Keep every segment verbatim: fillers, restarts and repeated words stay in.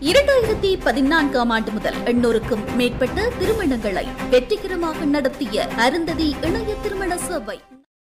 இரண்டாயிரத்தி பதினான்காம் ஆண்டு முதல் எண்ணூறுக்கும் மேற்பட்ட திருமணங்களை வெற்றிகரமாக நடத்திய அருந்ததி இணைய திருமண சபை.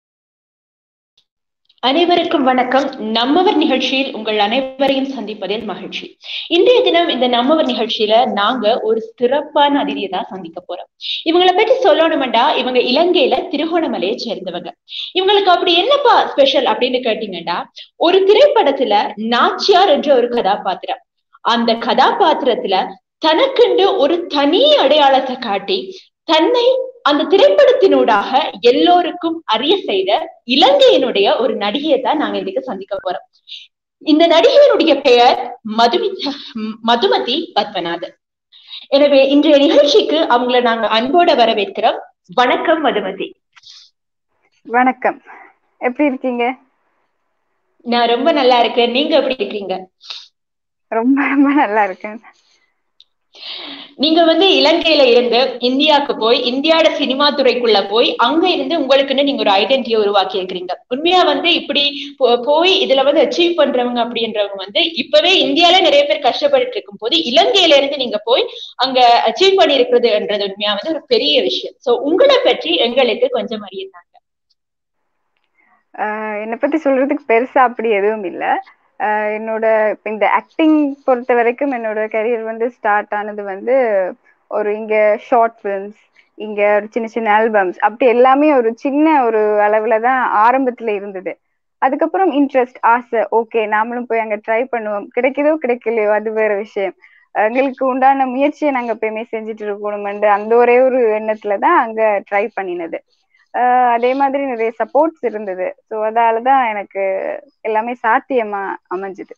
அனைவருக்கும் வணக்கம். நம்மவர் நிகழ்ச்சியில் உங்கள் அனைவரையும் சந்திப்பதில் மகிழ்ச்சி. இன்றைய தினம் இந்த நம்மவர் நிகழ்ச்சியில நாங்க ஒரு சிறப்பான அதிதியை தான் சந்திக்க போறோம். இவங்களை பற்றி சொல்லணும்டா, இவங்க இலங்கையில திருகோணமலையை சேர்ந்தவங்க. இவங்களுக்கு அப்படி என்னப்பா ஸ்பெஷல் அப்படின்னு கேட்டீங்கன்னா, ஒரு திரைப்படத்துல நாச்சியார் என்ற ஒரு கதாபாத்திரம், அந்த கதாபாத்திரத்துல தனக்கென்று ஒரு தனி அடையாளத்தை காட்டி தன்னை அந்த திரைப்படத்தினூடாக எல்லோருக்கும் அறிய செய்த இலங்கையினுடைய ஒரு நடிகையை தான் நாங்க இன்னைக்கு சந்திக்க போறோம். இந்த நடிகையினுடைய பெயர் மதுமி மதுமதி பத்மநாதன். எனவே இன்றைய நிகழ்ச்சிக்கு அவங்கள நாங்க அன்போட வரவேற்கிறோம். வணக்கம் மதுமதி. வணக்கம், எப்படி இருக்கீங்க? நான் ரொம்ப நல்லா இருக்கேன். நீங்க எப்படி இருக்கீங்க? ரொம்ப ரொம்ப நல்லா இருக்கேன். நீங்க வந்து இலங்கையில இருந்து இந்தியாவுக்கு போய் இந்தியாவோட சினிமா துறைக்குள்ள போய் அங்க இருந்து உங்களுக்குன்னு நீங்க ஒரு ஐடென்டிட்டியை உருவாக்கி இருக்கிறீங்க. உண்மையா வந்து இப்படி போய் இதுல வந்து அச்சீவ் பண்றவங்க அப்படின்றவங்க வந்து இப்பவே இந்தியால நிறைய பேர் கஷ்டப்பட்டு இருக்கும் போது இலங்கையில இருந்து நீங்க போய் அங்க அச்சீவ் பண்ணி இருக்கிறதுன்றது உண்மையா வந்து ஒரு பெரிய விஷயம். சோ உங்களை பற்றி எங்களுக்கு கொஞ்சம் அறியுறாங்க. ஆஹ் என்னை பத்தி சொல்றதுக்கு பெருசா அப்படி எதுவும் இல்லை. என்னோட இந்த ஆக்டிங் பொறுத்த வரைக்கும் என்னோட கரியர் வந்து ஸ்டார்ட் ஆனது வந்து ஒரு இங்க ஷார்ட் ஃபிலிம்ஸ், இங்க ஒரு சின்ன சின்ன ஆல்பம்ஸ், அப்படி எல்லாமே ஒரு சின்ன ஒரு அளவுல தான் ஆரம்பத்துல இருந்தது. அதுக்கப்புறம் இன்ட்ரெஸ்ட், ஆசை, ஓகே நாமளும் போய் அங்க ட்ரை பண்ணுவோம், கிடைக்குதோ கிடைக்கலையோ அது வேற விஷயம், எங்களுக்கு உண்டான முயற்சியை நாங்க எப்பயுமே செஞ்சுட்டு இருக்கணும்னு அந்த ஒரே ஒரு எண்ணத்துலதான் அங்க ட்ரை பண்ணினது. ஆஹ் அதே மாதிரி நிறைய சப்போர்ட்ஸ் இருந்தது. ஸோ அதாலதான் எனக்கு எல்லாமே சாத்தியமா அமைஞ்சுது.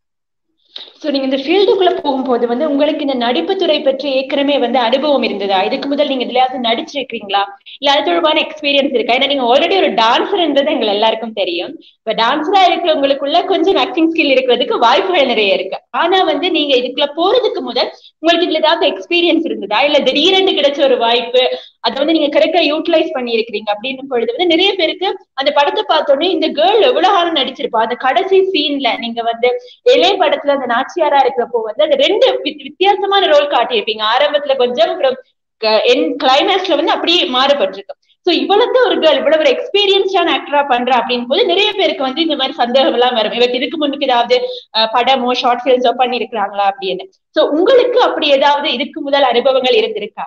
சோ நீங்க இந்த ஃபீல்டுக்குள்ள போகும்போது வந்து உங்களுக்கு இந்த நடிப்பு துறை பற்றி ஏற்கனவே வந்து அனுபவம் இருந்ததா? இதுக்கு முதல் நீங்க இதுலயாவது நடிச்சிருக்கீங்களா, இல்ல அது தொடர்பான எக்ஸ்பீரியன்ஸ் இருக்கா? ஏன்னா நீங்க ஆல்ரெடி ஒரு டான்சர்ன்றது எங்க எல்லாருக்கும் தெரியும். இப்ப டான்சரா இருக்கிறவங்களுக்குள்ள கொஞ்சம் ஆக்டிங் ஸ்கில் இருக்கிறதுக்கு வாய்ப்புகள் நிறைய இருக்கு. ஆனா வந்து நீங்க இதுக்குள்ள போறதுக்கு முதல் உங்களுக்கு இதுல ஏதாவது எக்ஸ்பீரியன்ஸ் இருந்ததா, இல்ல திடீரென்று கிடைச்ச ஒரு வாய்ப்பு அதை வந்து நீங்க கரெக்டா யூட்டிலைஸ் பண்ணி இருக்கிறீங்க அப்படின்னு பொழுது வந்து நிறைய பேருக்கு அந்த படத்தை பார்த்தோன்னே இந்த கேர்ள் எவ்வளவு காலம் நடிச்சிருப்பா, அந்த கடைசி சீன்ல நீங்க வந்து இளைய படத்துல அந்த நாச்சியாரா இருக்கிறப்போ வந்து அந்த ரெண்டு வித்தியாசமான ரோல் காட்டியிருப்பீங்க. ஆரம்பத்துல கொஞ்சம், அப்புறம் என் கிளைமேக்ஸ்ல வந்து அப்படியே மாறுபட்டிருக்கு. சோ இவ்வளவு ஒரு கேர்ள் இவ்வளவு ஒரு எக்ஸ்பீரியன்ஸான ஆக்டரா பண்றா அப்படின்னு போது நிறைய பேருக்கு வந்து இந்த மாதிரி சந்தேகம் எல்லாம் வரும், இவருக்கு இதுக்கு முன்னுக்கு ஏதாவது படமோ ஷார்ட் பிலிம்ஸோ பண்ணிருக்கிறாங்களா அப்படின்னு. சோ உங்களுக்கு அப்படி ஏதாவது இதுக்கு முதல் அனுபவங்கள் இருந்திருக்கா?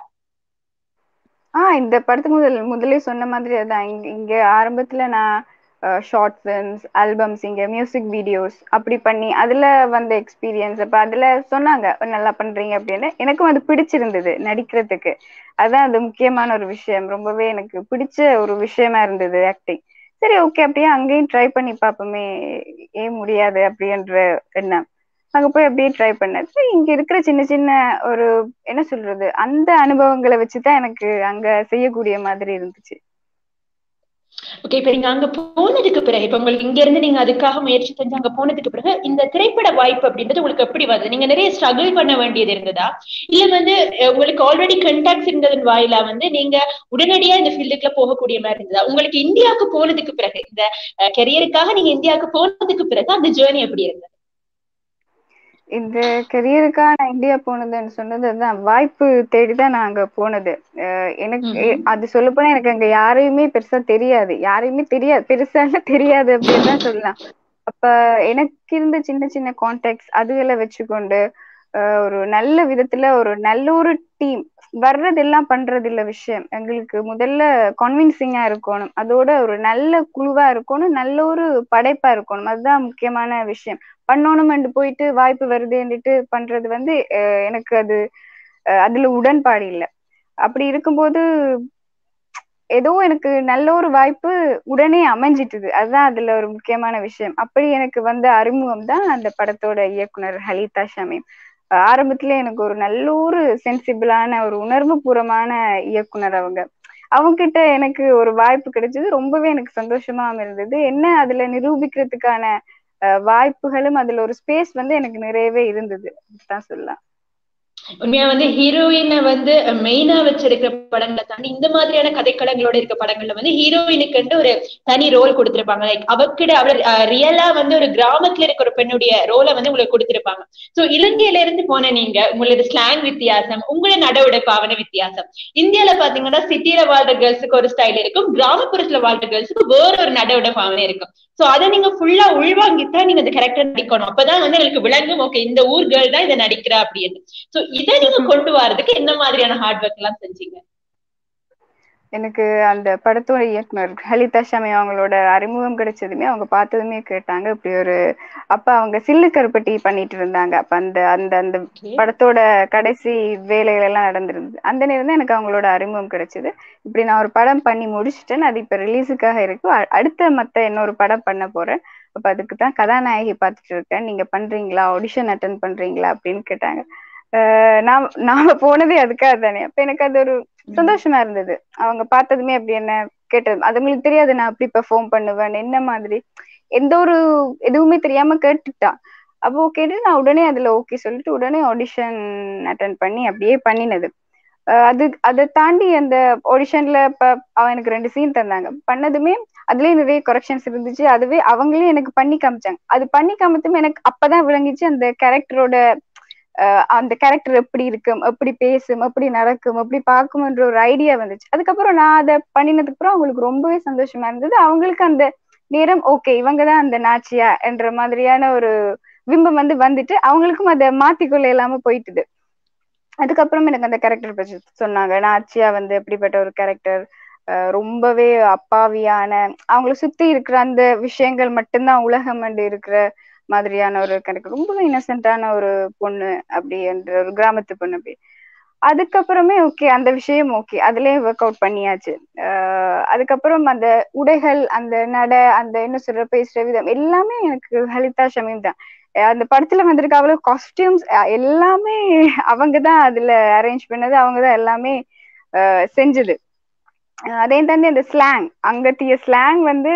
ஆஹ் இந்த படத்துக்கு முதல் முதலே சொன்ன மாதிரி அதான், இங்க இங்க ஆரம்பத்துல நான் ஷார்ட் ஃபிலிம்ஸ், ஆல்பம்ஸ், இங்க மியூசிக் வீடியோஸ் அப்படி பண்ணி அதுல வந்த எக்ஸ்பீரியன்ஸ். அப்ப அதுல சொன்னாங்க நல்லா பண்றீங்க அப்படின்னு. எனக்கும் அது பிடிச்சிருந்தது நடிக்கிறதுக்கு. அதான் அது முக்கியமான ஒரு விஷயம், ரொம்பவே எனக்கு பிடிச்ச ஒரு விஷயமா இருந்தது ஆக்டிங். சரி ஓகே, அப்படியே அங்கேயும் ட்ரை பண்ணி பார்ப்போமே, ஏன் முடியாது அப்படின்ற எண்ணம். அங்க போய் அப்படியே ட்ரை பண்ணேன். இங்க இருக்கிற சின்ன சின்ன ஒரு என்ன சொல்றது அந்த அனுபவங்களை வச்சுதான் எனக்கு அங்க செய்யக்கூடிய மாதிரி இருந்துச்சு. ஓகே, இப்ப நீங்க அங்க போனதுக்கு பிறகு, இப்ப உங்களுக்கு இங்க இருந்து நீங்க அதுக்காக முயற்சி செஞ்சு அங்க போனதுக்கு பிறகு இந்த திரைப்பட வாய்ப்பு அப்படின்றது உங்களுக்கு எப்படி வருது? நீங்க நிறைய ஸ்ட்ரகிள் பண்ண வேண்டியது இருந்ததா, இல்ல வந்து உங்களுக்கு ஆல்ரெடி கண்டாக்ட்ஸ் இருந்ததன் வாயிலா வந்து நீங்க உடனடியா இந்த ஃபீல்டுக்குள்ள போகக்கூடிய மாதிரி இருந்ததா? உங்களுக்கு இந்தியாவுக்கு போனதுக்கு பிறகு, இந்த கெரியருக்காக நீங்க இந்தியாவுக்கு போனதுக்கு பிறகு அந்த ஜேர்னி எப்படி இருந்தது? இந்த கெரியருக்காக நான் இந்தியா போனதுன்னு சொன்னது அதுதான், வாய்ப்பு தேடிதான் நான் அங்க போனது. எனக்கு அது சொல்ல போனா எனக்கு அங்க யாரையுமே பெருசா தெரியாது, யாரையுமே தெரியாது, பெருசா தெரியாது அப்படின்னு தான் சொல்லலாம். அப்ப எனக்கு இருந்த சின்ன சின்ன கான்டாக்ட்ஸ் அதுகளை வச்சுக்கொண்டு ஒரு நல்ல விதத்துல ஒரு நல்ல ஒரு டீம் வர்றதெல்லாம் பண்றது இல்ல விஷயம். எங்களுக்கு முதல்ல கன்வின்சிங்கா இருக்கணும், அதோட ஒரு நல்ல குழுவா இருக்கணும், நல்ல ஒரு படைப்பா இருக்கணும், அதுதான் முக்கியமான விஷயம். பண்ணணும்னு போயிட்டு வாய்ப்பு வருதுன்னுட்டு பண்றது வந்து எனக்கு அது அதுல உடன்பாடு இல்லை. அப்படி இருக்கும்போது ஏதோ எனக்கு நல்ல ஒரு வாய்ப்பு உடனே அமைஞ்சிட்டுது, அதுதான் அதுல ஒரு முக்கியமான விஷயம். அப்படி எனக்கு வந்த அறிமுகம் தான் அந்த படத்தோட இயக்குனர் ஹலிதா ஷமீம். ஆரம்பத்துல எனக்கு ஒரு நல்ல ஒரு சென்சிபிளான ஒரு உணர்வு பூர்வமான இயக்குனர் அவங்க. அவங்க கிட்ட எனக்கு ஒரு வாய்ப்பு கிடைச்சது, ரொம்பவே எனக்கு சந்தோஷமா இருந்தது. என்ன அதுல நிரூபிக்கிறதுக்கான வாய்ப்புகளும் அதுல ஒரு ஸ்பேஸ் வந்து எனக்கு நிறையவே இருந்தது தான் சொல்லலாம். உண்மையா வந்து ஹீரோயினை வந்து மெயினா வச்சிருக்கிற படங்களை தாண்டி இந்த மாதிரியான கதைக்களங்களோட இருக்க படங்கள்ல வந்து ஹீரோயினுக்கு ஒரு தனி ரோல் கொடுத்திருப்பாங்க. லைக் அவக்கிட்ட அவர் ரியலா வந்து ஒரு கிராமத்துல இருக்க ஒரு பெண்ணுடைய ரோலை வந்து உங்களுக்கு கொடுத்திருப்பாங்க. சோ இலங்கையில இருந்து போன நீங்க உங்களோட ஸ்லாங் வித்தியாசம், உங்களோட நடவடிக்கை பாவனை வித்தியாசம். இந்தியால பாத்தீங்கன்னா சிட்டியில வாழ்ற கேர்ள்ஸுக்கு ஒரு ஸ்டைல் இருக்கும், கிராமப்புறத்துல வாழ்ற கேர்ள்ஸுக்கு வேற ஒரு நடவடிக்கை பாவனை இருக்கும். சோ அதை நீங்க ஃபுல்லா உள்வாங்கித்தான் நீங்க அந்த கேரக்டர் நடிக்கணும். அப்பதான் வந்து எனக்கு விளங்கும், ஓகே இந்த ஊர் கேர்ள் தான் இதை நடிக்கிறா அப்படின்னு. சோ இதை நீங்க கொண்டு வரதுக்கு என்ன மாதிரியான ஹார்ட் ஒர்க் எல்லாம் செஞ்சீங்க? எனக்கு அந்த படத்தோட இயக்குனர் லலிதா ஷமி அவங்களோட அறிமுகம் கிடைச்சதுமே அவங்க பார்த்ததுமே கேட்டாங்க இப்படி ஒரு, அப்ப அவங்க சில்லு கருப்பட்டி பண்ணிட்டு இருந்தாங்க. அப்ப அந்த அந்த அந்த படத்தோட கடைசி வேலைகள் எல்லாம் நடந்திருந்தது. அந்த நேரம் தான் எனக்கு அவங்களோட அறிமுகம் கிடைச்சது. இப்படி நான் ஒரு படம் பண்ணி முடிச்சுட்டேன், அது இப்ப ரிலீஸுக்காக இருக்கு, அடுத்த மத்த இன்னொரு படம் பண்ண போறேன், அப்ப அதுக்கு தான் கதாநாயகி பார்த்துட்டு இருக்கேன், நீங்க பண்றீங்களா, ஆடிஷன் அட்டன் பண்றீங்களா அப்படின்னு கேட்டாங்க. ஆஹ் நான் நாம போனதே அதுக்காக தானே. அப்ப எனக்கு அது ஒரு சந்தோஷமா இருந்தது. அவங்க பார்த்ததுமே அப்படி என்ன கேட்டது, அதுங்களுக்கு தெரியாது நான் அப்படி பெர்ஃபார்ம் பண்ணுவேன் என்ன மாதிரி, எந்த ஒரு எதுவுமே தெரியாம கேட்டுட்டா. அப்போ கேட்டு நான் உடனே அதுல ஓகே சொல்லிட்டு உடனே ஆடிஷன் அட்டன் பண்ணி அப்படியே பண்ணினது. அது அதை தாண்டி அந்த ஆடிஷன்ல இப்ப அவன் எனக்கு ரெண்டு சீன் தந்தாங்க, பண்ணதுமே அதுலயே நிறைய கரெக்ஷன்ஸ் இருந்துச்சு. அதுவே அவங்களே எனக்கு பண்ணி காமிச்சாங்க. அது பண்ணி காமிச்சுமே எனக்கு அப்பதான் விளங்கிச்சு அந்த கேரக்டரோட அந்த கேரக்டர் எப்படி இருக்கும், எப்படி பேசும், எப்படி நடக்கும், எப்படி பார்க்கும்ன்ற ஒரு ஐடியா வந்துச்சு. அதுக்கப்புறம் நான் அதை பண்ணினதுக்கு அப்புறம் அவங்களுக்கு ரொம்பவே சந்தோஷமா இருந்தது. அவங்களுக்கு அந்த நேரம் ஓகே இவங்கதான் அந்த நாச்சியா என்ற மாதிரியான ஒரு பிம்பம் வந்து வந்துட்டு அவங்களுக்கும் அதை மாத்திக்கொள்ள இல்லாம போயிட்டுது. அதுக்கப்புறம் எனக்கு அந்த கேரக்டர் பற்றி சொன்னாங்க. நாச்சியா வந்து எப்படிப்பட்ட ஒரு கேரக்டர், ரொம்பவே அப்பாவியான, அவங்கள சுத்தி இருக்கிற அந்த விஷயங்கள் மட்டும்தான் உலகம் என்று இருக்கிற மாதிரியான ஒரு கேரக்டர், ரொம்பவே இன்னசென்டான ஒரு பொண்ணு அப்படி என்ற ஒரு கிராமத்து பொண்ணு அப்படி. அதுக்கப்புறமே ஓகே அந்த விஷயம் ஓகே அதுலயே ஒர்க் அவுட் பண்ணியாச்சு. ஆஹ் அதுக்கப்புறம் அந்த உடைகள், அந்த நடை, அந்த என்ன சொல்ற பேசுற விதம் எல்லாமே எனக்கு லலிதா ஷமீம் தான். அந்த படத்துல வந்திருக்க அவ்வளவு காஸ்டியூம்ஸ் எல்லாமே அவங்கதான் அதுல அரேஞ்ச் பண்ணது, அவங்கதான் எல்லாமே ஆஹ் செஞ்சது. அதே தாண்டி அந்த ஸ்லாங், அங்கத்திய ஸ்லாங் வந்து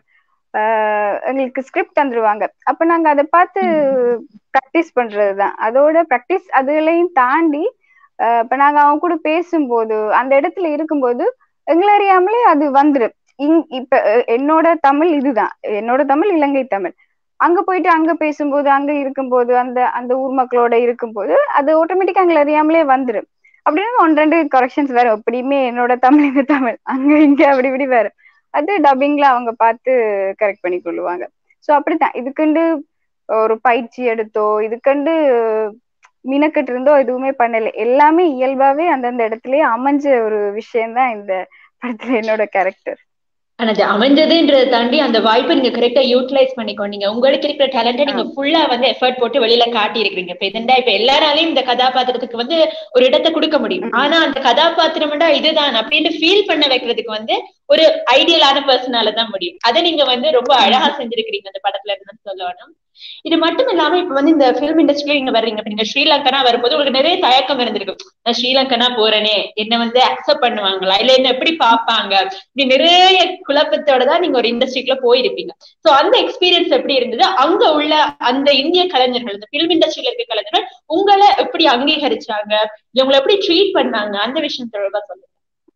ஆஹ் எங்களுக்கு ஸ்கிரிப்ட் தந்துருவாங்க. அப்ப நாங்க அதை பார்த்து ப்ராக்டிஸ் பண்றதுதான் அதோட ப்ராக்டிஸ். அதுலயும் தாண்டி அஹ் இப்ப நாங்க அவங்க கூட பேசும்போது அந்த இடத்துல இருக்கும்போது எங்களை அறியாமலே அது வந்துடும். இங் இப்ப என்னோட தமிழ் இதுதான், என்னோட தமிழ் இலங்கை தமிழ். அங்க போயிட்டு அங்க பேசும்போது அங்க இருக்கும்போது அந்த அந்த ஊர் மக்களோட இருக்கும்போது அது ஆட்டோமேட்டிக்கா எங்களை அறியாமலே வந்துடும். அப்படின்னு ஒன் ரெண்டு கரெக்ஷன்ஸ் வேற எப்படியுமே என்னோட தமிழ் இந்த தமிழ் அங்க இங்க அப்படி இப்படி வேற, அது டப்பிங்ல அவங்க பார்த்து கரெக்ட் பண்ணி கொள்ளுவாங்க. சோ அப்படித்தான் இதுக்குண்டு ஒரு பயிற்சி எடுத்தோ இதுக்கண்டு மினக்கட்டு இருந்தோ எதுவுமே பண்ணல, எல்லாமே இயல்பாவே அந்தந்த இடத்துலயே அமைஞ்ச ஒரு விஷயம்தான் இந்த படத்துல என்னோட கேரக்டர். ஆனா அது அமைஞ்சதுன்றதை தாண்டி அந்த வாய்ப்பை நீங்க கரெக்டா யூட்டிலைஸ் பண்ணிக்கோங்க. உங்களுக்கு இருக்கிற டேலண்ட நீங்க ஃபுல்லா வந்து எஃபர்ட் போட்டு வெளியில காட்டி இருக்கிறீங்க. இப்ப இதண்டா இப்ப எல்லாராலையும் இந்த கதாபாத்திரத்துக்கு வந்து ஒரு இடத்தை கொடுக்க முடியும், ஆனா அந்த கதாபாத்திரம்டா இதுதான் அப்படின்னு ஃபீல் பண்ண வைக்கிறதுக்கு வந்து ஒரு ஐடியலான பர்சனாலதான் முடியும். அதை நீங்க வந்து ரொம்ப அழகா செஞ்சிருக்கிறீங்க அந்த படத்துல இருந்து சொல்லணும். இது மட்டும் இல்லாம இப்ப வந்து இந்த பிலிம் இண்டஸ்ட்ரியில நீங்க வர்றீங்க, நீங்க ஸ்ரீலங்கனா வரும்போது உங்களுக்கு நிறைய தயக்கம் இருந்திருக்கும். நான் ஸ்ரீலங்கனா போறேனே, என்ன வந்து அக்செப்ட் பண்ணுவாங்களா, இல்ல என்ன எப்படி பாப்பாங்க, இப்படி நிறைய குழப்பத்தோட தான் நீங்க ஒரு இண்டஸ்ட்ரிக்குள்ள போயிருப்பீங்க. சோ அந்த எக்ஸ்பீரியன்ஸ் எப்படி இருந்தது? அங்க உள்ள அந்த இந்திய கலைஞர்கள், இந்த பிலிம் இண்டஸ்ட்ரியில இருக்க கலைஞர்கள் உங்களை எப்படி அங்கீகரிச்சாங்க, உங்களை எப்படி ட்ரீட் பண்ணாங்க, அந்த விஷயம் தொடர்பா சொல்லுங்க.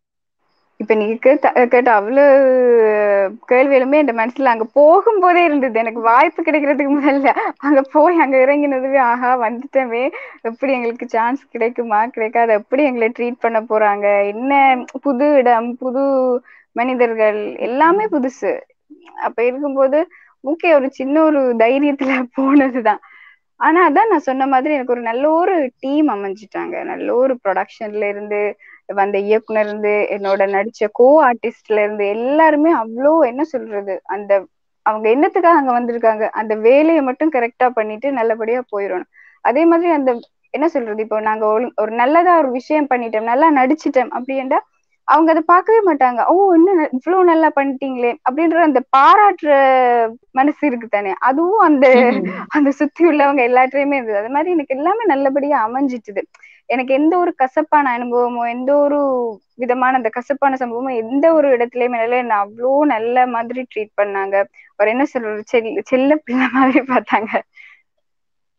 இப்ப நீங்க கேட்ட கேட்ட அவ்வளவு கேள்விகளுமே என் மனசுல அங்க போகும்போதே இருந்தது. எனக்கு வாய்ப்பு கிடைக்கிறதுக்கு முதல்ல அங்க போய் அங்க இறங்கினதுவே ஆஹா வந்துட்டவே, எப்படி எங்களுக்கு சான்ஸ் கிடைக்குமா கிடைக்காது, எப்படி எங்களை ட்ரீட் பண்ண போறாங்க, என்ன புது இடம் புது மனிதர்கள் எல்லாமே புதுசு. அப்ப இருக்கும்போது ஓகே ஒரு சின்ன ஒரு தைரியத்துல போனதுதான். ஆனா அதான் நான் சொன்ன மாதிரி எனக்கு ஒரு நல்ல ஒரு டீம் அமைஞ்சிட்டாங்க. நல்ல ஒரு ப்ரொடக்ஷன்ல இருந்து வந்த இயக்குனர் இருந்து என்னோட நடிச்ச கோ ஆர்டிஸ்ட்ல இருந்து எல்லாருமே அவ்வளோ என்ன சொல்றது, அந்த அவங்க என்னத்துக்காக அங்க வந்திருக்காங்க அந்த வேலையை மட்டும் கரெக்டா பண்ணிட்டு நல்லபடியா போயிடணும். அதே மாதிரி அந்த என்ன சொல்றது, இப்போ நாங்க ஒரு நல்லதா ஒரு விஷயம் பண்ணிட்டோம், நல்லா நடிச்சிட்டோம் அப்படின்டா அவங்க அதை பார்க்கவே மாட்டாங்க. ஓ இன்னும் இவ்வளவு நல்லா பண்ணிட்டீங்களே அப்படின்ற அந்த பாராட்டுற மனசு இருக்கு தானே, அதுவும் அந்த அந்த சுத்தி உள்ளவங்க எல்லாத்தையுமே இருந்தது. அது மாதிரி எனக்கு எல்லாமே நல்லபடியா அமைஞ்சிட்டுது. எனக்கு எந்த ஒரு கசப்பான அனுபவமோ எந்த ஒரு விதமான அந்த கசப்பான சம்பவமோ எந்த ஒரு இடத்துலயுமே இல்லை. என்ன அவ்வளோ நல்ல மாதிரி ட்ரீட் பண்ணாங்க. ஒரு என்ன சொல்றது செல் செல்ல பிள்ளை மாதிரி பார்த்தாங்க.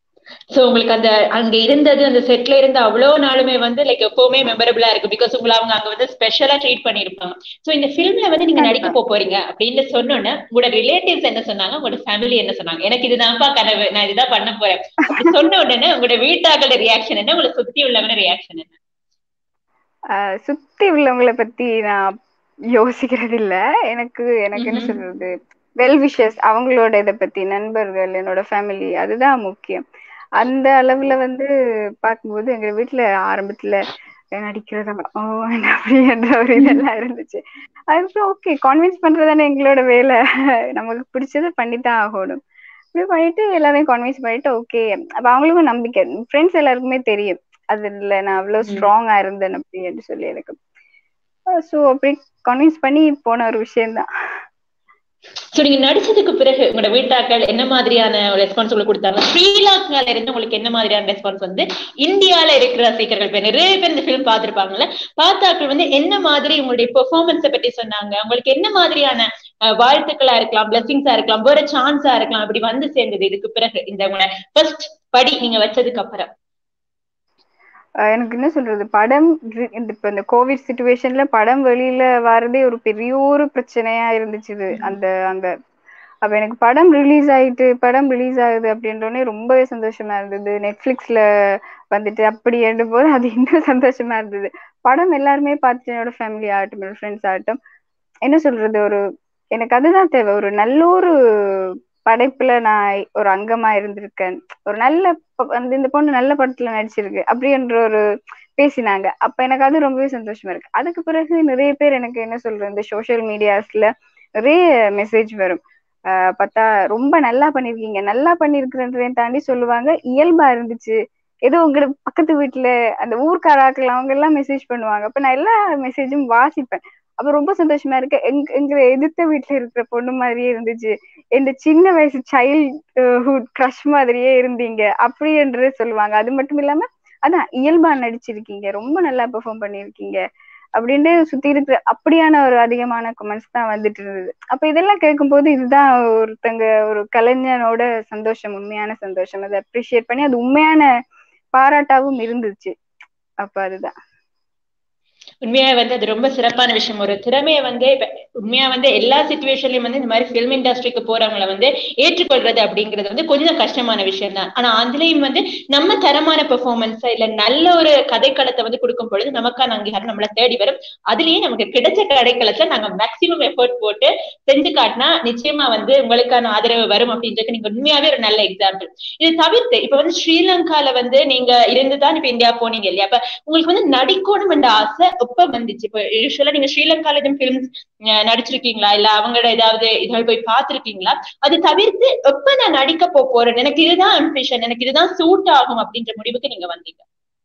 சோ உங்களுக்கு அந்த அங்க இருந்தது அந்த செட்ல இருந்த அவ்வளவு நாளுமே வந்து லைக் எப்பவுமே மெமரபிளா இருக்கு. பிகாஸ் உங்களை அவங்க அங்க வந்து ஸ்பெஷலா ட்ரீட் பண்ணிருப்பாங்க. சோ இந்த பிலிம்ல வந்து நீங்க நடிக்க கண்டிப்பா. போறீங்க அப்படின்னு சொன்னோன்னே உங்களோட ரிலேட்டிவ்ஸ் என்ன சொன்னாங்க, உங்களோட ஃபேமிலி என்ன சொன்னாங்க? எனக்கு இதுதான்ப்பா கனவு, நான் இதுதான் பண்ண போறேன் அப்படி சொன்ன உடனே உங்களோட வீட்டாக்களோட ரியாக்ஷன் என்ன, உங்களை சுத்தி உள்ளவங்க ரியாக்ஷன் என்ன? ஆஹ் சுத்தி உள்ளவங்களை பத்தி நான் யோசிக்கிறது இல்ல. எனக்கு எனக்கு என்ன ம்ஹும். சொல்றது, வெல் விஷஸ் அவங்களோட இதை பத்தி, நண்பர்கள், என்னோட ஃபேமிலி, அதுதான் முக்கியம். அந்த அளவுல வந்து பார்க்கும்போது எங்க வீட்டுல ஆரம்பத்துல நடிக்கிறதா ஓ அப்படின்ற ஒரு இதெல்லாம் இருந்துச்சு. அதுக்கப்புறம் ஓகே, கான்வின்ஸ் பண்றதுதானே எங்களோட வேலை, நமக்கு பிடிச்சதை பண்ணித்தான் ஆகணும். இப்படி பண்ணிட்டு எல்லாரையும் கான்வின்ஸ் பண்ணிட்டு ஓகே. அப்ப அவங்களுக்கும் நம்பிக்கை, ஃப்ரெண்ட்ஸ் எல்லாருக்குமே தெரியும் அதுல நான் அவ்வளவு ம். ஸ்ட்ராங்கா இருந்தேன் அப்படின்னு சொல்லி எனக்கு. ஸோ அப்படி கன்வின்ஸ் பண்ணி போன ஒரு விஷயம்தான். சோ நீங்க நடிச்சதுக்கு பிறகு உங்களோட வீட்டாக்கள் என்ன மாதிரியான ரெஸ்பான்ஸ் உங்களுக்கு கொடுத்தாங்க? ஸ்ரீலங்கால இருந்து உங்களுக்கு என்ன மாதிரியான ரெஸ்பான்ஸ் வந்து இந்தியால இருக்கிற ரசிகர்கள், பேர் நிறைய பேர் இந்த பிலிம் பார்த்திருப்பாங்கல்ல, பார்த்தாக்கள் வந்து என்ன மாதிரி உங்களுடைய பெர்ஃபார்மன்ஸை பற்றி சொன்னாங்க? உங்களுக்கு என்ன மாதிரியான அஹ், வாழ்த்துக்களா இருக்கலாம், பிளஸிங்ஸா இருக்கலாம், வேற சான்ஸா இருக்கலாம், அப்படி வந்து சேர்ந்தது இதுக்கு பிறகு இந்த உங்களோட ஃபர்ஸ்ட் படி நீங்க வச்சதுக்கு அப்புறம்? அஹ் எனக்கு என்ன சொல்றது, படம் ரி- இந்த இப்ப இந்த கோவிட் சுச்சுவேஷன்ல படம் வெளியில வர்றதே ஒரு பெரிய ஒரு பிரச்சனையா இருந்துச்சு இது. அந்த அங்க அப்ப எனக்கு படம் ரிலீஸ் ஆயிட்டு, படம் ரிலீஸ் ஆகுது அப்படின்றோடனே ரொம்பவே சந்தோஷமா இருந்தது. நெட்ஃபிளிக்ஸ்ல வந்துட்டு அப்படி எடுக்கும் போது அது இன்னும் சந்தோஷமா இருந்தது. படம் எல்லாருமே பார்த்துட்டு, என்னோட ஃபேமிலி ஆகட்டும், என்னோட ஃப்ரெண்ட்ஸ் ஆகட்டும், என்ன சொல்றது, ஒரு எனக்கு அதுதான் தேவை. ஒரு நல்ல ஒரு படைப்புல நான் ஒரு அங்கமா இருந்திருக்கேன். ஒரு நல்ல ப- அந்த இந்த பொண்ணு நல்ல படத்துல நடிச்சிருக்கு அப்படின்ற ஒரு பேசினாங்க. அப்ப எனக்கு அது ரொம்பவே சந்தோஷமா இருக்கு. அதுக்கு பிறகு நிறைய பேர் எனக்கு என்ன சொல்றது, இந்த சோஷியல் மீடியாஸ்ல நிறைய மெசேஜ் வரும். ஆஹ் பார்த்தா ரொம்ப நல்லா பண்ணிருக்கீங்க, நல்லா பண்ணிருக்கிறேன்றதையும் தாண்டி சொல்லுவாங்க இயல்பா இருந்துச்சு. ஏதோ உங்களுக்கு பக்கத்து வீட்டுல அந்த ஊர்க்காராக்கள் அவங்க எல்லாம் மெசேஜ் பண்ணுவாங்க. அப்ப நான் எல்லா மெசேஜும் வாசிப்பேன். அப்ப ரொம்ப சந்தோஷமா இருக்கு. எங்க எங்க எதிர்த்த வீட்டுல இருக்கிற பொண்ணு மாதிரியே இருந்துச்சு, இந்த சின்ன வயசு சைல்ட்ஹுட் க்ரஷ் மாதிரியே இருந்தீங்க அப்படி என்று சொல்லுவாங்க. அது மட்டும் இல்லாம அதான் இயல்பா நடிச்சிருக்கீங்க, ரொம்ப நல்லா பெர்ஃபார்ம் பண்ணிருக்கீங்க அப்படின்னு சுத்தி இருக்கிற அப்படியான ஒரு அதிகமான கமெண்ட்ஸ் தான் வந்துட்டு இருந்தது. அப்ப இதெல்லாம் கேட்கும்போது இதுதான் ஒருத்தங்க ஒரு கலைஞனோட சந்தோஷம், உண்மையான சந்தோஷம். அதை அப்ரிஷியேட் பண்ணி அது உண்மையான பாராட்டாவும் இருந்துச்சு. அப்ப அதுதான். உண்மையா வந்து அது ரொம்ப சிறப்பான விஷயம். ஒரு திறமையை வந்து இப்ப உண்மையா வந்து எல்லா சிச்சுவேஷன்லயும் வந்து இந்த மாதிரி பிலிம் இண்டஸ்ட்ரிக்கு போறவங்களை வந்து ஏற்றுக்கொள்றது அப்படிங்கிறது வந்து கொஞ்சம் கஷ்டமான விஷயம் தான். ஆனா அதுலயும் வந்து நம்ம தரமான பெர்ஃபார்மன்ஸ் இல்ல நல்ல ஒரு கதைக்களத்தை வந்து கொடுக்கும் பொழுது நமக்கான அங்கீகாரம் நம்மளை தேடி வரும். அதுலயே நமக்கு கிடைச்ச கதைக்களத்தை நாங்க மேக்சிமம் எஃபர்ட் போட்டு செஞ்சு காட்டினா நிச்சயமா வந்து உங்களுக்கான ஆதரவு வரும் அப்படின்றது நீங்க உண்மையாவே ஒரு நல்ல எக்ஸாம்பிள். இது தவிர்த்து இப்ப வந்து ஸ்ரீலங்கால வந்து நீங்க இருந்துதான் இப்ப இந்தியா போனீங்க இல்லையா? அப்ப உங்களுக்கு வந்து நடிக்கணும் என்ற ஆசை எப்ப வந்துச்சு? இப்ப யூஸ்வலா நீங்க ஸ்ரீலங்கால எதுவும் பிலிம்ஸ் நடிச்சிருக்கீங்களா, இல்ல அவங்களோட ஏதாவது இதழ் போய் பார்த்திருக்கீங்களா? அது தவிர்த்து எப்ப நான் நடிக்க போ போறேன், எனக்கு இதுதான் அம்பிஷன், எனக்கு இதுதான் சூட் ஆகும் அப்படின்ற முடிவுக்கு நீங்க வந்தீங்க?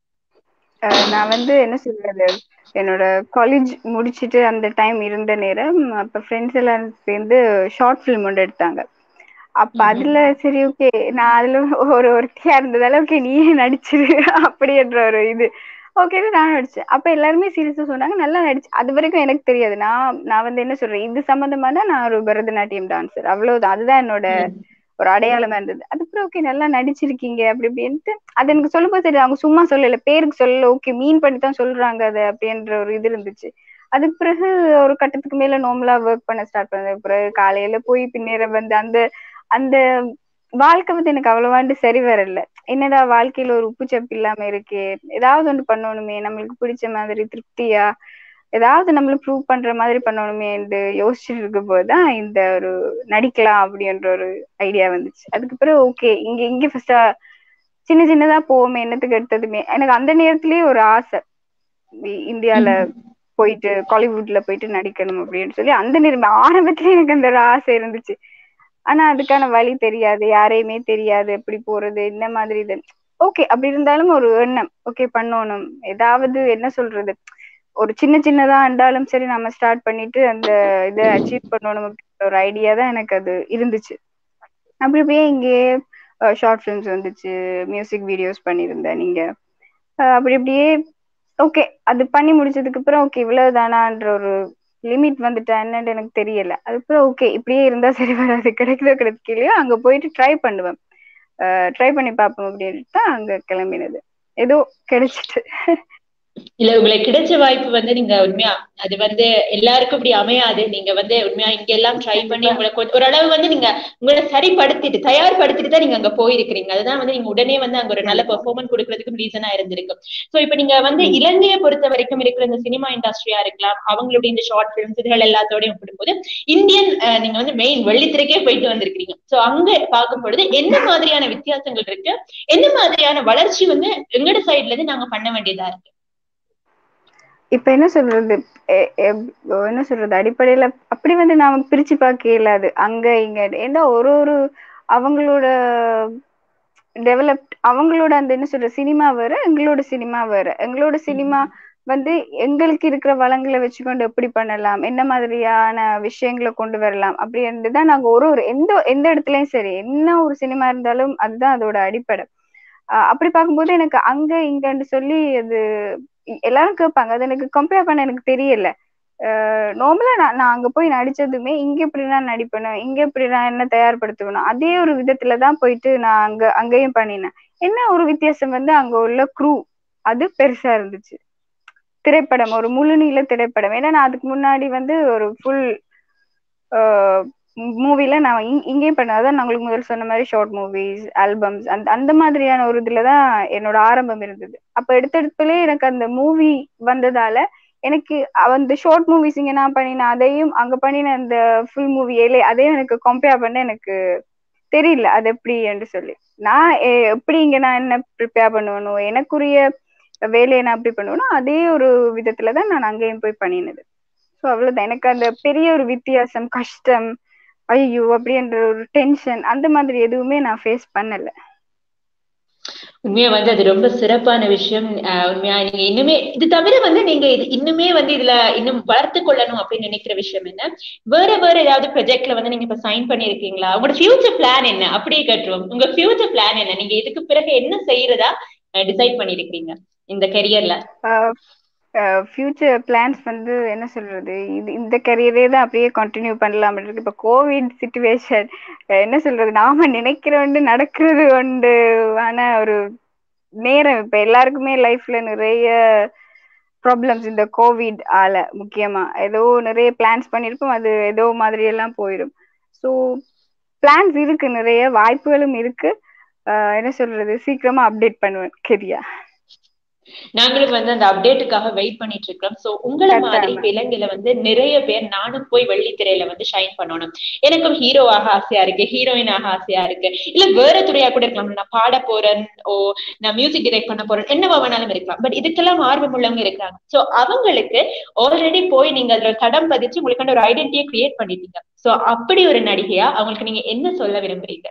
அஹ் நான் வந்து என்ன சொல்றது, என்னோட காலேஜ் முடிச்சிட்டு அந்த டைம் இருந்த நேரம், அப்ப ஃப்ரெண்ட்ஸ் எல்லாம் சேர்ந்து ஷார்ட் ஃபிலிம் ஒன்று எடுத்தாங்க. அப்ப ம்ஹும். அதுல சரி ஓகே, நான் அதுல ஒரு ஒருத்தியா இருந்ததால ஓகே நீயே நடிச்சிரு அப்படின்ற ஒரு இது ஓகே நான் நடிச்சேன். அப்ப எல்லாருமே சீரியஸா சொன்னாங்க நல்லா நடிச்சு. அது வரைக்கும் எனக்கு தெரியாது. நான் நான் வந்து என்ன சொல்றேன், இது சம்பந்தமா தான் நான் ஒரு பரதநாட்டியம் டான்சர், அவ்வளவுதான். அதுதான் என்னோட ம். ஒரு அடையாளமா இருந்தது. அதுக்கப்புறம் ஓகே நல்லா நடிச்சிருக்கீங்க அப்படி இப்படின்ட்டு அது எனக்கு சொல்லும்போது சரி, அவங்க சும்மா சொல்லல, பேருக்கு சொல்லல, ஓகே மீன் பண்ணி தான் சொல்றாங்க அது அப்படின்ற ஒரு இது இருந்துச்சு. அதுக்கு பிறகு ஒரு கட்டத்துக்கு மேல நார்மலா ஒர்க் பண்ண ஸ்டார்ட் பண்ணதுக்கு பிறகு காலையில போய் பின்னேற வந்து அந்த அந்த வாழ்க்கை வந்து எனக்கு அவ்வளவாண்டு சரி வரல. என்னடா வாழ்க்கையில ஒரு உப்பு சப்பு இல்லாம இருக்கே, ஏதாவது ஒண்ணு பண்ணணுமே, நம்மளுக்கு பிடிச்ச மாதிரி திருப்தியா ஏதாவது நம்மள ப்ரூவ் பண்ற மாதிரி பண்ணணுமே என்று யோசிச்சுட்டு இருக்கும் போதுதான் இந்த ஒரு நடிக்கலாம் அப்படின்ற ஒரு ஐடியா வந்துச்சு. அதுக்கு பிறகு ஓகே இங்க இங்க ஃபர்ஸ்டா சின்ன சின்னதா போவோமே, என்னத்துக்கு எடுத்ததுமே எனக்கு அந்த நேரத்திலேயே ஒரு ஆசை, இ- இந்தியால ம். போயிட்டு காலிவுட்ல போயிட்டு நடிக்கணும் அப்படின்னு சொல்லி அந்த நேரம் ஆரம்பத்திலே எனக்கு அந்த ஒரு ஆசை இருந்துச்சு. ஆனா அதுக்கான வழி தெரியாது, யாரையுமே தெரியாது, எப்படி போறது என்ன மாதிரி இது. ஓகே அப்படி இருந்தாலும் ஒரு எண்ணம், ஓகே பண்ணணும் ஏதாவது என்ன சொல்றது, ஒரு சின்ன சின்னதா இருந்தாலும் சரி நம்ம ஸ்டார்ட் பண்ணிட்டு அந்த இதை அச்சீவ் பண்ணணும் அப்படின்ற ஒரு ஐடியா தான் எனக்கு அது இருந்துச்சு. அப்படி அப்படியே இங்கேயே ஷார்ட் ஃபிலிம்ஸ் வந்துச்சு, மியூசிக் வீடியோஸ் பண்ணியிருந்தேன் நீங்க. அஹ் அப்படி அப்படியே ஓகே அது பண்ணி முடிச்சதுக்கு அப்புறம் ஓகே இவ்வளவுதானான்ற ஒரு லிமிட் வந்துட்டா என்னன்னு எனக்கு தெரியல. அதுக்கப்புறம் ஓகே இப்படியே இருந்தா சரி வராது, கிடைக்குதோ கிடைக்கலையோ அங்க போயிட்டு ட்ரை பண்ணுவேன். ட்ரை பண்ணி பார்ப்போம் அப்படின்ட்டு தான் அங்க கிளம்பினது. ஏதோ கிடைச்சிட்டு. இல்ல உங்களுக்கு கிடைச்ச வாய்ப்பு வந்து நீங்க உண்மையா அது வந்து எல்லாருக்கும் இப்படி அமையாது. நீங்க வந்து உண்மையா இங்க எல்லாம் ட்ரை பண்ணி உங்களுக்கு ஓரளவு வந்து நீங்க உங்களை சரிப்படுத்திட்டு தயார்படுத்திட்டு தான் நீங்க அங்க போயிருக்கிறீங்க. அதுதான் வந்து நீங்க உடனே வந்து அங்க ஒரு நல்ல பெர்ஃபார்மன்ஸ் கொடுக்கறதுக்கும் ரீசனா இருந்திருக்கு. சோ இப்ப நீங்க வந்து இலங்கையை பொறுத்த வரைக்கும் இருக்கிற இந்த சினிமா இண்டஸ்ட்ரியா இருக்கலாம், அவங்களுடைய இந்த ஷார்ட் பிலிம்ஸ் இதுகள் எல்லாத்தோடையும் ஒப்பிடும்போது இந்தியன் நீங்க வந்து மெயின் வெள்ளித்திரைக்கே போயிட்டு வந்திருக்கீங்க. சோ அங்க பார்க்கும் பொழுது என்ன மாதிரியான வித்தியாசங்கள் இருக்கு, என்ன மாதிரியான வளர்ச்சி வந்து எங்கட சைட்ல இருந்து நாங்க பண்ண வேண்டியதா இருக்கு? இப்ப என்ன சொல்றது, என்ன சொல்றது, அடிப்படையில அப்படி வந்து நாம பிரிச்சு பார்க்க இயலாது அங்க இங்க. ஏன்னா ஒரு ஒரு அவங்களோட டெவலப்ட் அவங்களோட அந்த என்ன சொல்ற சினிமா வேற, எங்களோட சினிமா வேற. எங்களோட சினிமா வந்து எங்களுக்கு இருக்கிற வளங்களை வச்சுக்கொண்டு எப்படி பண்ணலாம், என்ன மாதிரியான விஷயங்களை கொண்டு வரலாம் அப்படின்ட்டுதான் நாங்க ஒரு ஒரு எந்த எந்த இடத்துலயும் சரி என்ன ஒரு சினிமா இருந்தாலும் அதுதான் அதோட அடிப்படை. அஹ் அப்படி பார்க்கும்போது எனக்கு அங்க இங்கன்னு சொல்லி அது எல்லாரும் கேட்பாங்க, அது எனக்கு கம்பேர் பண்ண எனக்கு தெரியல. நார்மலா நான் நான் அங்க போய் நடிச்சதுமே இங்க இப்படி நான் நடிப்பேன், இங்க இப்படி நான் என்ன தயார்படுத்துவேணும் அதே ஒரு விதத்துலதான் போயிட்டு நான் அங்க அங்கேயும் பண்ணினேன். என்ன ஒரு வித்தியாசம் வந்து அங்க உள்ள க்ரூ அது பெருசா இருந்துச்சு. திரைப்படம் ஒரு முழு நீள திரைப்படம். ஏன்னா நான் அதுக்கு முன்னாடி வந்து ஒரு ஃபுல் மூவில நான் இங்கேயும் பண்ணேன். அதான் நான் உங்களுக்கு முதல் சொன்ன மாதிரி ஷார்ட் மூவிஸ், ஆல்பம்ஸ், அந்த அந்த மாதிரியான ஒரு இதுலதான் என்னோட ஆரம்பம் இருந்தது. அப்ப எடுத்தெடுப்புலயே எனக்கு அந்த மூவி வந்ததால எனக்கு அந்த ஷார்ட் மூவிஸ் இங்க நான் பண்ணினேன், அதையும் அங்க பண்ணின அந்த ஃபுல் மூவி ஏலே அதையும் எனக்கு கம்பேர் பண்ண எனக்கு தெரியல அது எப்படி என்று சொல்லி. நான் எப்படி இங்க நான் என்ன ப்ரிப்பேர் பண்ணுவேனோ, எனக்குரிய வேலையை நான் எப்படி பண்ணுவேனோ அதே ஒரு விதத்துலதான் நான் அங்கேயும் போய் பண்ணினது. ஸோ அவ்வளவுதான். எனக்கு அந்த பெரிய ஒரு வித்தியாசம், கஷ்டம், ஐயோ அப்படின்ற ஒரு டென்ஷன் அந்த மாதிரி எதுவுமே நான் ஃபேஸ் பண்ணல. உண்மையா வந்து அது ரொம்ப சிறப்பான விஷயம். உண்மையா நீங்க இன்னுமே இது தவிர வந்து நீங்க இது இன்னுமே வந்து இதுல இன்னும் வளர்த்து கொள்ளணும் அப்படின்னு நினைக்கிற விஷயம் என்ன? வேற வேற ஏதாவது ப்ராஜெக்ட்ல வந்து நீங்க இப்ப சைன் பண்ணிருக்கீங்களா? உங்களோட ஃபியூச்சர் பிளான் என்ன? அப்படியே கட்டுவோம், உங்க ஃபியூச்சர் பிளான் என்ன? நீங்க இதுக்கு பிறகு என்ன செய்யறதா டிசைட் பண்ணிருக்கீங்க இந்த கெரியர்ல? ஃபியூச்சர் பிளான்ஸ் வந்து என்ன சொல்றது, இது இந்த கரியரே தான் அப்படியே கண்டினியூ பண்ணலாம் இருக்கு. இப்போ கோவிட் சிச்சுவேஷன் என்ன சொல்றது, நாம நினைக்கிறோண்டு நடக்கிறது உண்டு ஆனா ஒரு நேரம் இப்ப எல்லாருக்குமே லைஃப்ல நிறைய ப்ராப்ளம்ஸ் இந்த கோவிட் ஆல முக்கியமா ஏதோ நிறைய பிளான்ஸ் பண்ணிருப்போம், அது ஏதோ மாதிரி எல்லாம் போயிடும். ஸோ பிளான்ஸ் இருக்கு, நிறைய வாய்ப்புகளும் இருக்கு. என்ன சொல்றது, சீக்கிரமா அப்டேட் பண்ணுவேன் கெரியா. நாங்களும் வந்து அந்த அப்டேட்டுக்காக வெயிட் பண்ணிட்டு இருக்கோம். சோ உங்களை மாதிரி இப்ப இலங்கையில வந்து நிறைய பேர் நானும் போய் வெள்ளித்திரையில வந்து ஷைன் பண்ணணும், எனக்கும் ஹீரோவாக ஆசையா இருக்கு, ஹீரோயினாக ஆசையா இருக்கு, இல்ல வேற துறையா கூட இருக்கலாம், நான் பாட போறேன், ஓ நான் மியூசிக் டைரக்ட் பண்ண போறேன், என்னவா வேணாலும் இருக்கலாம். பட் இதுக்கெல்லாம் ஆர்வம் உள்ளவங்க இருக்காங்க. சோ அவங்களுக்கு ஆல்ரெடி போய் நீங்க அதுல தடம் பதிச்சு உங்களுக்கு ஒரு ஐடென்டிட்டியை கிரியேட் பண்ணிட்டீங்க. சோ அப்படி ஒரு நடிகையா அவங்களுக்கு நீங்க என்ன சொல்ல விரும்புறீங்க?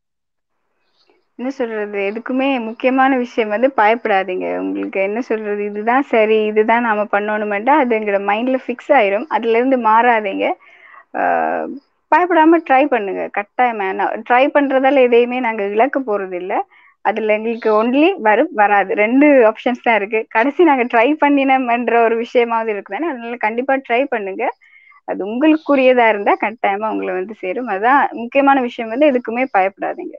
என்ன சொல்றது, எதுக்குமே முக்கியமான விஷயம் வந்து பயப்படாதீங்க. உங்களுக்கு என்ன சொல்றது, இதுதான் சரி இதுதான் நாம பண்ணணுமெண்டா அது எங்களோட மைண்ட்ல ஃபிக்ஸ் ஆயிரும், அதுல இருந்து மாறாதீங்க. ஆஹ் பயப்படாம ட்ரை பண்ணுங்க. கட்டாயமா ட்ரை பண்றதால எதையுமே நாங்க இழக்க போறது இல்லை. அதுல எங்களுக்கு ஒன்லி வரும் வராது ரெண்டு ஆப்ஷன்ஸ் தான் இருக்கு. கடைசி நாங்க ட்ரை பண்ணினோம்ன்ற ஒரு விஷயமாவது இருக்குதானே, அதனால கண்டிப்பா ட்ரை பண்ணுங்க. அது உங்களுக்குரியதா இருந்தா கட்டாயமா உங்களை வந்து சேரும். அதான் முக்கியமான விஷயம் வந்து எதுக்குமே பயப்படாதீங்க.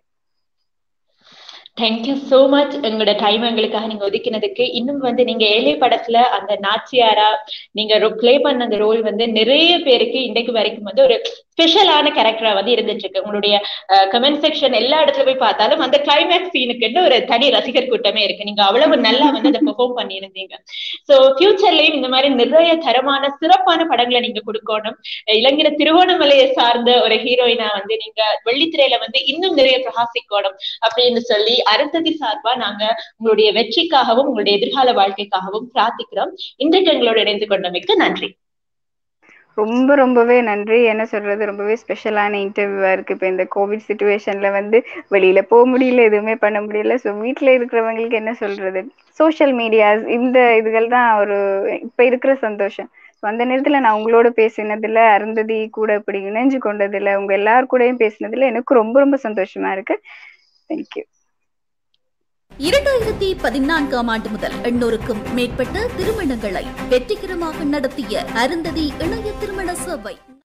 தேங்க்யூ சோ மச் உங்களோட டைம் எங்களுக்காக நீங்க ஒதுக்கினதுக்கு. இன்னும் வந்து நீங்க ஏழை படத்துல அந்த நாச்சியாரா நீங்க பிளே பண்ண அந்த ரோல் வந்து நிறைய பேருக்கு இன்றைக்கு வரைக்கும் வந்து ஒரு ஸ்பெஷலான கேரக்டரா வந்து இருந்துட்டு இருக்கு. உங்களுடைய கமெண்ட் செக்ஷன் எல்லா இடத்துல போய் பார்த்தாலும் அந்த கிளைமேக்ஸ் சீனுக்கு ஒரு தனி ரசிகர் கூட்டமே இருக்கு. நீங்க அவ்வளவு நல்லா வந்து அதை பெர்ஃபார்ம் பண்ணியிருந்தீங்க. சோ ஃபியூச்சர்லயும் இந்த மாதிரி நிறைய தரமான சிறப்பான படங்களை நீங்க கொடுக்கணும். இலங்கை திருவோணமலையை சார்ந்த ஒரு ஹீரோயினா வந்து நீங்க வெள்ளித்திரையில வந்து இன்னும் நிறைய பிரகாசிக்கணும் அப்படின்னு சொல்லி அருந்ததி சார்பா நாங்க உங்களுடைய வெற்றிக்காகவும் உங்களுடைய எதிர்கால வாழ்க்கைக்காகவும் பிரார்த்திக்கிறோம். இன்றைக்கு எங்களோட இணைந்து கொண்டமைக்கு நன்றி. ரொம்ப ரொம்பவே நன்றி. என்ன சொல்றது, ரொம்பவே ஸ்பெஷலான இன்டர்வியூவா இருக்கு. இப்ப இந்த கோவிட் சிச்சுவேஷன்ல வந்து வெளியில போக முடியல, எதுவுமே பண்ண முடியல. ஸோ வீட்டுல இருக்கிறவங்களுக்கு என்ன சொல்றது, சோசியல் மீடியாஸ் இந்த இதுகள் தான் ஒரு இப்ப இருக்கிற சந்தோஷம். அந்த நேரத்துல நான் உங்களோட பேசினதுல, அருந்ததி கூட இப்படி இணைஞ்சு கொண்டதுல, உங்க எல்லாரு கூடயும் பேசினதுல எனக்கு ரொம்ப ரொம்ப சந்தோஷமா இருக்கு. தேங்க்யூ. இரண்டாயிரத்தி பதினான்காம் ஆண்டு முதல் எண்ணூறுக்கும் மேற்பட்ட திருமணங்களை வெற்றிகரமாக நடத்திய அருந்ததி இணைய திருமண சபை.